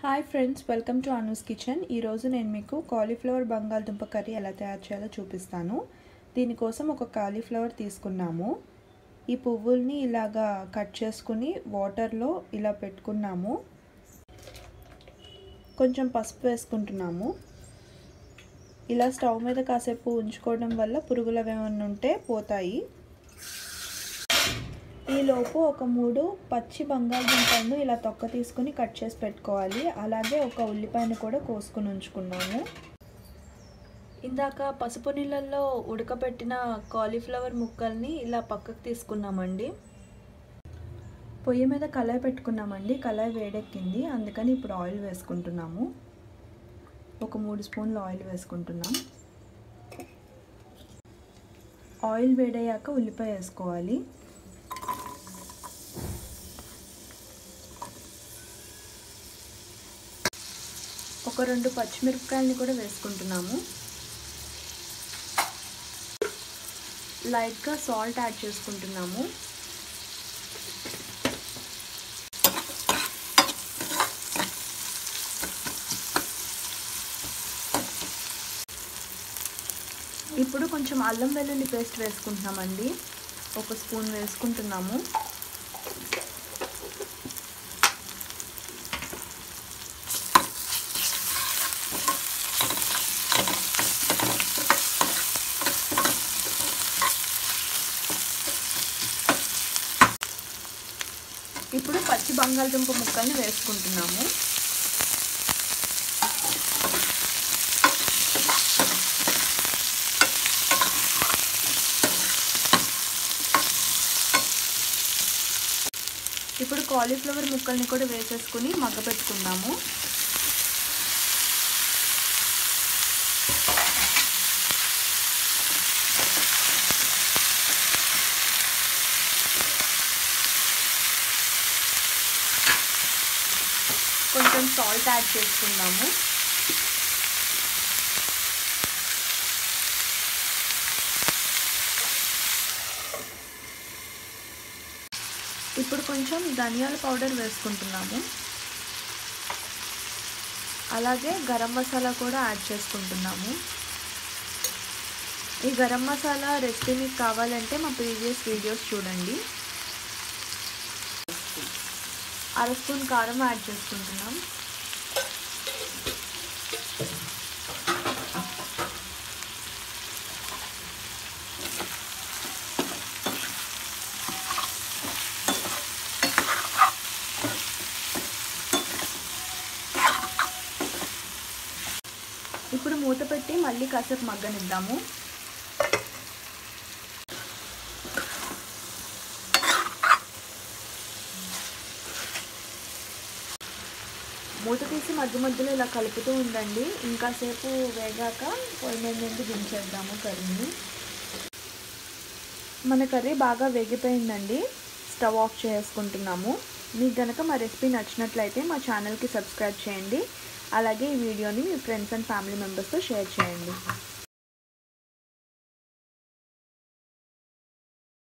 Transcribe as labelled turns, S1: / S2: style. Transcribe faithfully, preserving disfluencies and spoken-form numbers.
S1: Hi friends, welcome to Anu's kitchen. ఈరోజు నేను మీకు కాలీఫ్లవర్ బంగాళదుంప కర్రీ ఎలా తయారు చేయాలో చూపిస్తాను. దీనికోసం ఒక కాలీఫ్లవర్ తీసుకున్నాము. ఈ పువ్వుల్ని ఇలాగా కట్ చేసుకుని వాటర్లో ఇలా పెట్టుకున్నాము. కొంచెం పసుపు వేసుకుంటున్నాము. ఇలా స్టవ్ మీద కాసేపు ఉంచుకోవడం వల్ల పురుగులు ఏమైనా ఉంటే పోతాయి. ఈలోపు ఒక మూడు పచ్చి బంగాళదుంపలను ఇలా తొక్క తీసుకుని కట్ చేసి పెట్టుకోవాలి. అలాగే ఒక ఉల్లిపాయను కూడా కోసుకుని ఉంచుకున్నాము. ఇందాక పసుపు నీళ్ళల్లో ఉడకబెట్టిన కాలీఫ్లవర్ ముక్కల్ని ఇలా పక్కకు తీసుకున్నామండి. పొయ్యి మీద కళాయి పెట్టుకున్నామండి. కళాయి వేడెక్కింది, అందుకని ఇప్పుడు ఆయిల్ వేసుకుంటున్నాము. ఒక మూడు స్పూన్లు ఆయిల్ వేసుకుంటున్నాం. ఆయిల్ వేడయ్యాక ఉల్లిపాయ వేసుకోవాలి. ఒక రెండు పచ్చిమిరపకాయలని కూడా వేసుకుంటున్నాము. లైట్గా సాల్ట్ యాడ్ చేసుకుంటున్నాము. ఇప్పుడు కొంచెం అల్లం వెల్లుల్లి పేస్ట్ వేసుకుంటున్నామండి. ఒక స్పూన్ వేసుకుంటున్నాము. ఇప్పుడు పచ్చి బంగాళదుంప ముక్కల్ని వేసుకుంటున్నాము. ఇప్పుడు కాలీఫ్లవర్ ముక్కల్ని కూడా వేసేసుకుని మగ్గపెట్టుకుందాము. కొంచెం సాల్ట్ యాడ్ చేసుకుందాము. ఇప్పుడు కొంచెం ధనియాల పౌడర్ వేసుకుంటున్నాము. అలాగే గరం మసాలా కూడా యాడ్ చేసుకుంటున్నాము. ఈ గరం మసాలా రెసిపీ మీకు కావాలంటే మా ప్రీవియస్ వీడియోస్ చూడండి. అర స్పూన్ కారం యాడ్ చేసుకుంటున్నాం. ఇప్పుడు మూత పెట్టి మళ్ళీ కాసేపు మగ్గనిద్దాము. మూత తీసి మధ్య మధ్యలో ఇలా కలుపుతూ ఉండండి. ఇంకాసేపు వేగాక పొయ్యి మీద నుండి దించేద్దాము కర్రీని. మన కర్రీ బాగా వేగిపోయిందండి. స్టవ్ ఆఫ్ చేసుకుంటున్నాము. మీకు కనుక మా రెసిపీ నచ్చినట్లయితే మా ఛానల్కి సబ్స్క్రైబ్ చేయండి. అలాగే ఈ వీడియోని మీ ఫ్రెండ్స్ అండ్ ఫ్యామిలీ మెంబర్స్తో షేర్ చేయండి.